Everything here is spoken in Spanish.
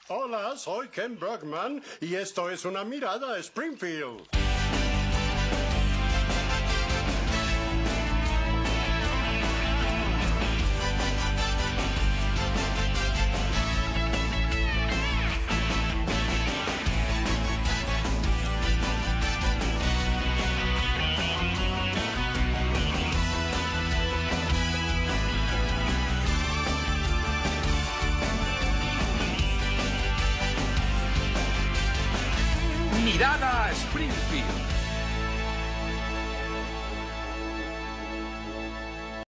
Hola, soy Ken Brockman y esto es una mirada a Springfield. Mirada a Springfield.